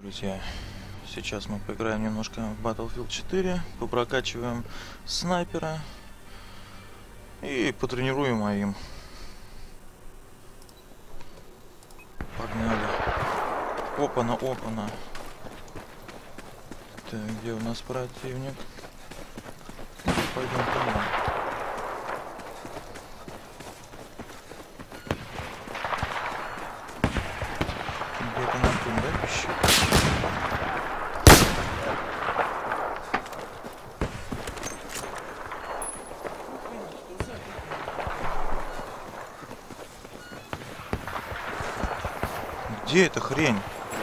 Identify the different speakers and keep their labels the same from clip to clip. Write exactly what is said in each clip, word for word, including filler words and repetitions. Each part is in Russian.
Speaker 1: Друзья, сейчас мы поиграем немножко в Battlefield четыре, попрокачиваем снайпера и потренируем им. Погнали. Опана, опана. Так, где у нас противник? Пойдем туда. Где-то на том, да, пищит? Где эта хрень?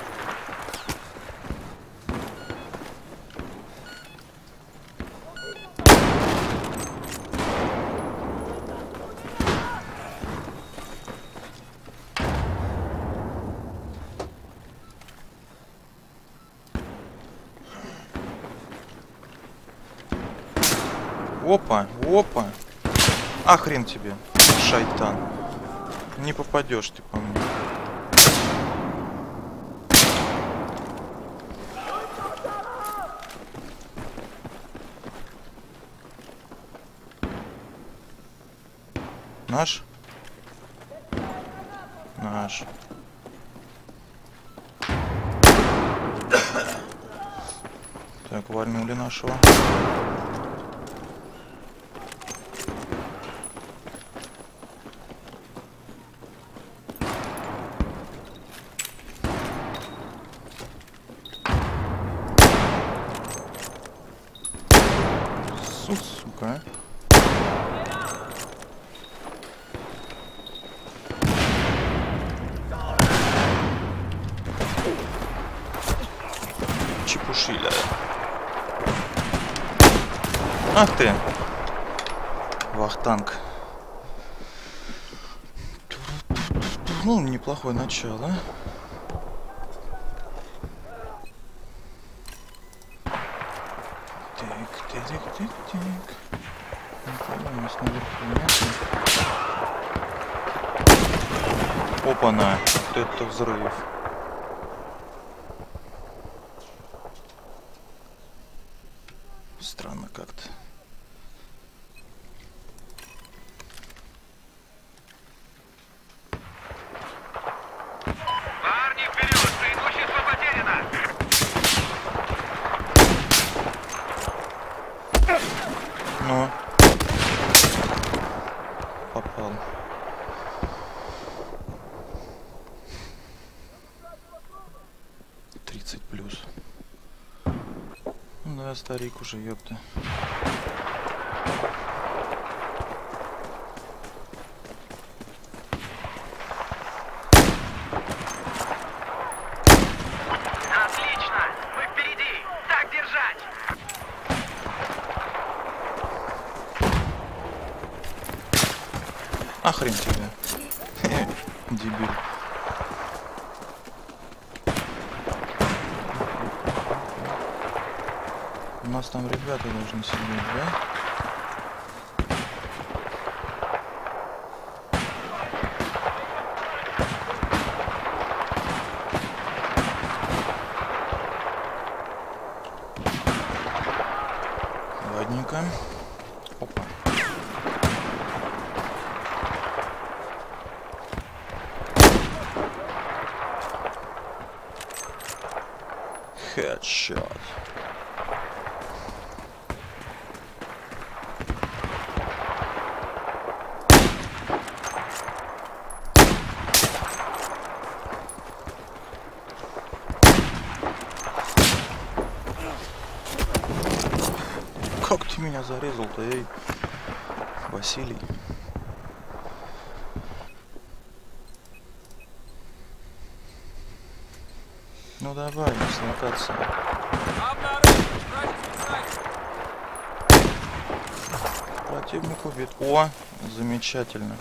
Speaker 1: Опа, опа. А хрен тебе, шайтан. Не попадешь ты по мне. Наш? Наш. Так, вальнули нашего. Сука. Чепушиля. Ах ты. Вахтанг. Ну, неплохое начало. Так, так, так, так, так. Ну, у нас наверху нет. Опа-на. Вот это взрыв. Странно как-то.
Speaker 2: Парни, вперед! Преимущество потеряно!
Speaker 1: Ну. Попал. тридцать плюс. Ну да, старик уже, ёпта.
Speaker 2: Отлично! Мы впереди! Так держать!
Speaker 1: А хрен тебе. Дебил. У нас там ребята должны сидеть, да? Ладненько. Опа. Хедшот. Как ты меня зарезал-то, эй, Василий? Ну давай, дислокация. Противник убит. О, замечательно.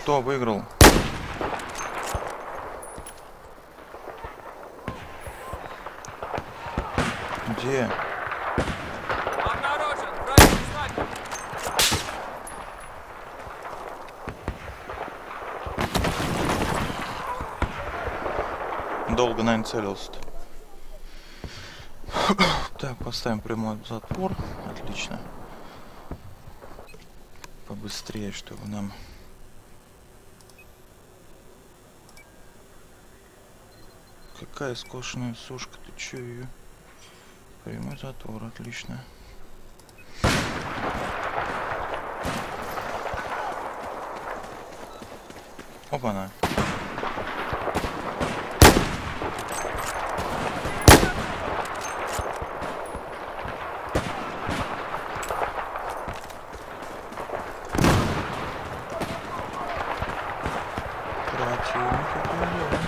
Speaker 1: Кто выиграл? Где?
Speaker 3: Обнаружен! Вражеский снайпер!
Speaker 1: Долго, наверное, целился. Так, поставим прямой затвор. Отлично. Побыстрее, чтобы нам... Какая скошенная сушка, ты чё её? Прямой затвор, отлично. Опа-на. Противник, это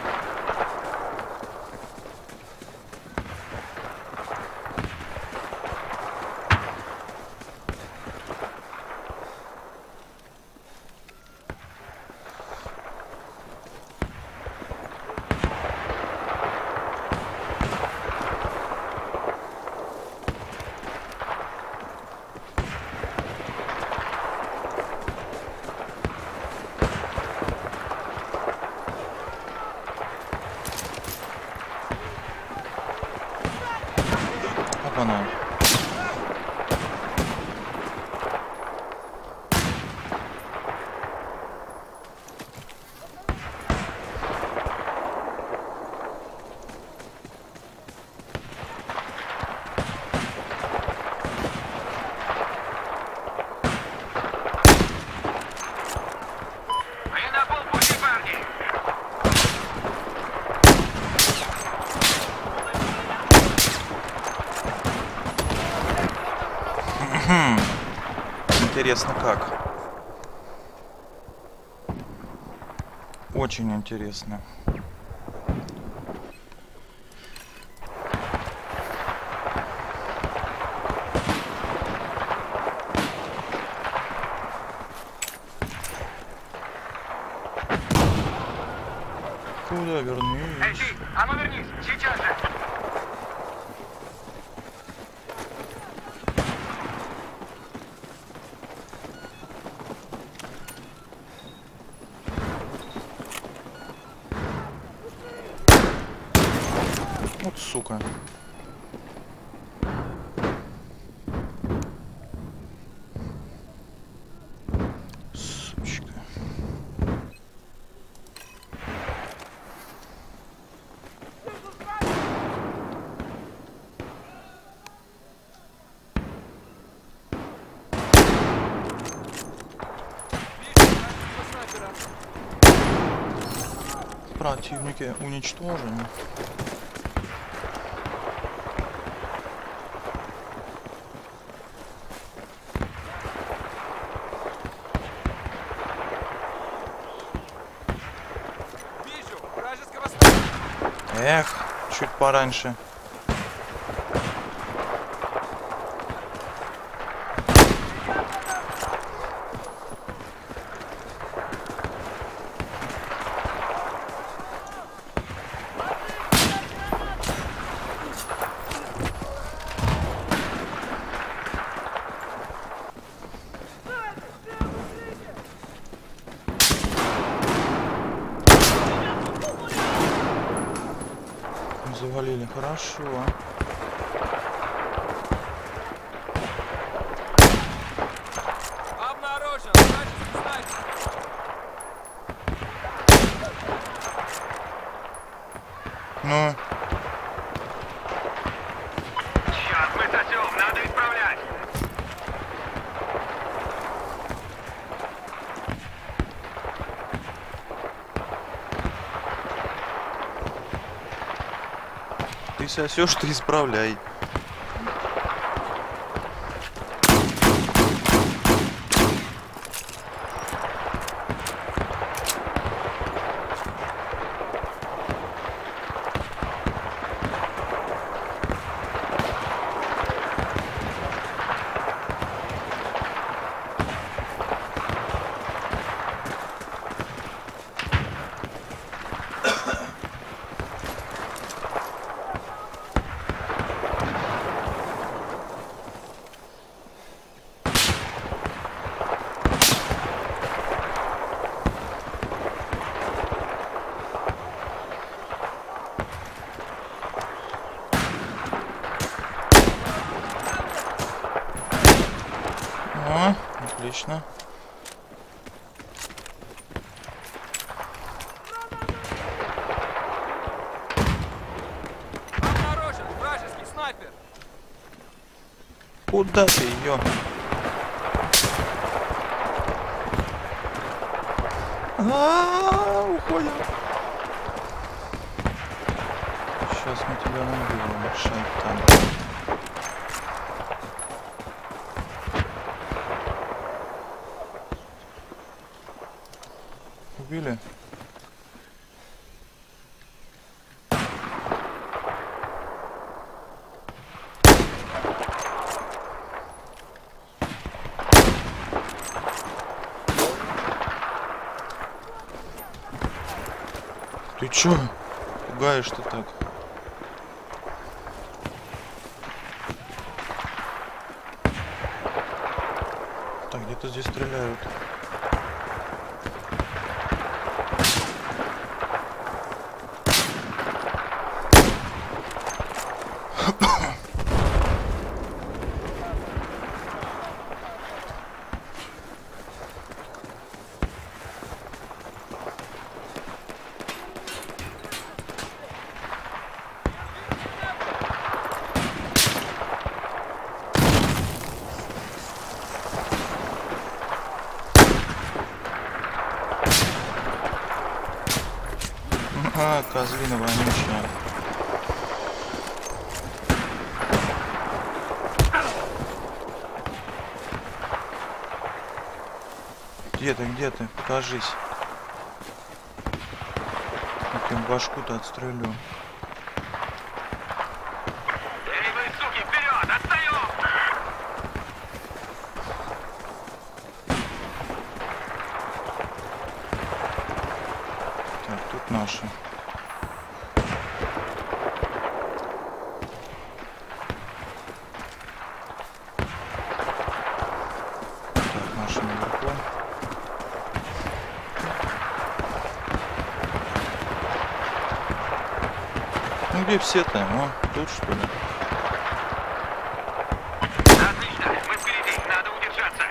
Speaker 1: Опа-на.
Speaker 2: Вы на полпути, парни!
Speaker 1: Интересно как. Очень интересно. Куда вернись?
Speaker 2: Эй, ты, а ну вернись, сейчас же!
Speaker 1: Вот сука. Сучка. Противники уничтожены.
Speaker 3: Вижу! Вражеского снайпера!
Speaker 1: Эх, чуть пораньше. Завалили, хорошо.
Speaker 3: Обнаружен! Вражеский снайпер!
Speaker 1: Ну,
Speaker 2: Черт, мы сосем, надо исправлять!
Speaker 1: ты сосешь, ты исправляй. Отлично.
Speaker 3: Обнаружен вражеский снайпер.
Speaker 1: Куда ты ее? А, уходим. Сейчас мы тебя найдем, шайтан. Убили? Ты чё? Пугаешь-то так? Так, где-то здесь стреляют. А, козлина вонючая. Где ты, где ты? Покажись. Я тебе башку-то отстрелю.
Speaker 2: Эй, вы, суки, вперед! Отстаем!
Speaker 1: Так, тут наши. Так, наши наверху. Ну где все-то? О, тут что ли?
Speaker 2: Отлично! Мы впереди! Надо удержаться!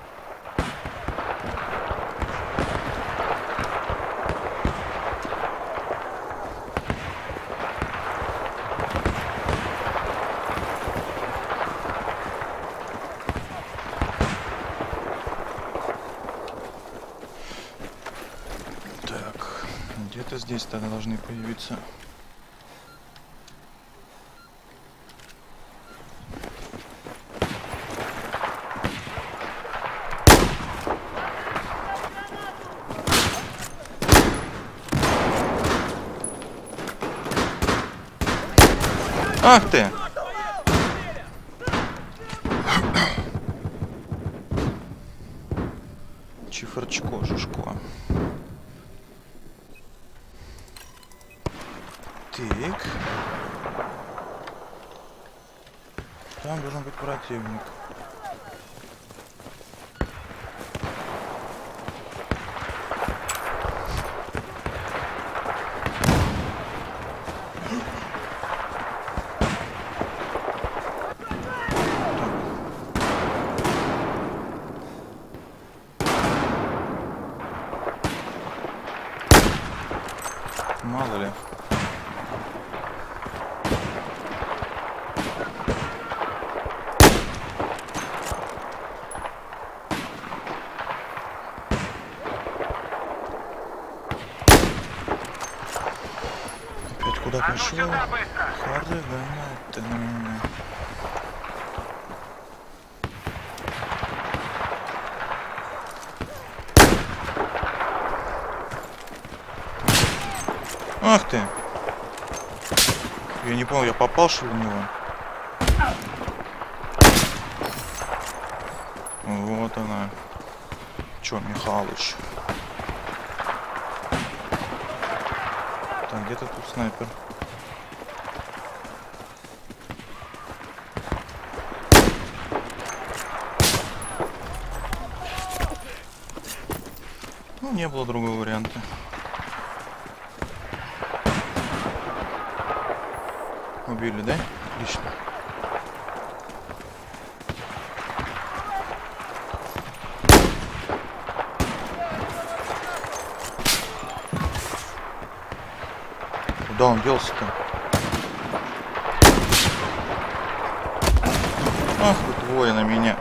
Speaker 1: Так, где-то здесь тогда должны появиться. Ах ты! Чифрочко, жушко. Так. Там должен быть противник. Мало ли. Опять куда
Speaker 2: А ну
Speaker 1: пошел?
Speaker 2: сюда быстро!
Speaker 1: Харды гонять-то на меня. Ах ты! Я не понял, я попал что ли в него? Вот она. Чё, Михалыч? Так, где-то тут снайпер. Ну, не было другого варианта. Убили, да? Отлично. Куда он делся-то? Ах, вы двое на меня.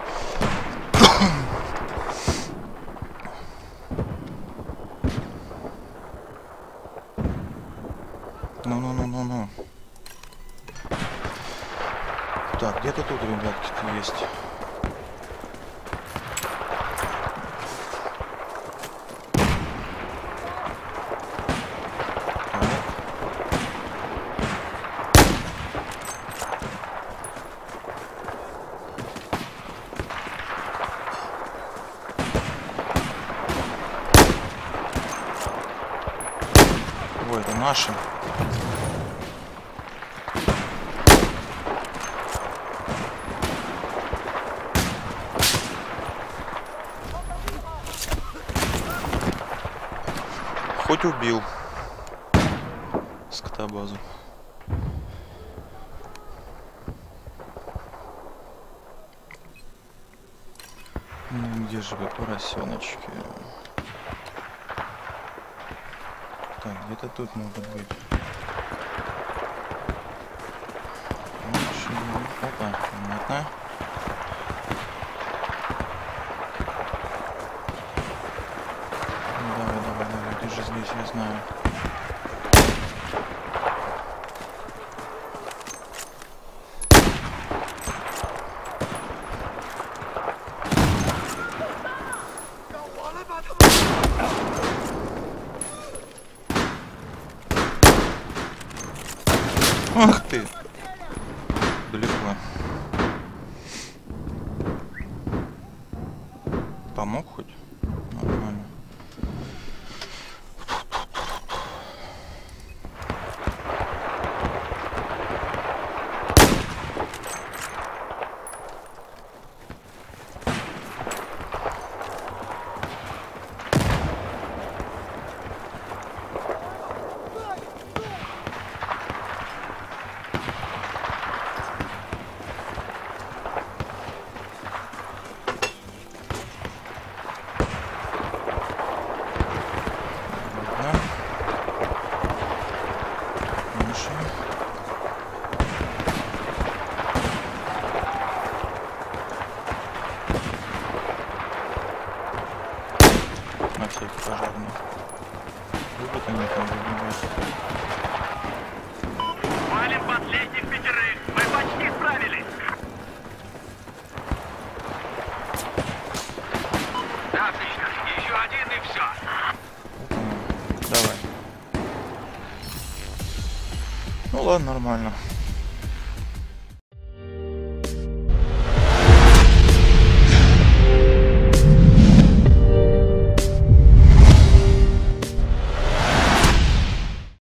Speaker 1: Ну-ну-ну-ну-ну. Так, где-то тут, ребятки-то есть. Ой, это наши. Хоть убил. Скотобазу. Ну где же вы, поросеночки? Так, где-то тут могут быть. Опа, понятно. Ну, давай, давай, давай, ты же здесь, я знаю. Ах ты! Далеко. Помог хоть? Нормально. На всякий пожарный. Любят они там выбивать.
Speaker 2: Валим последних пятерых. Мы почти справились. Отлично. Еще один и все.
Speaker 1: Давай. Ну ладно, нормально.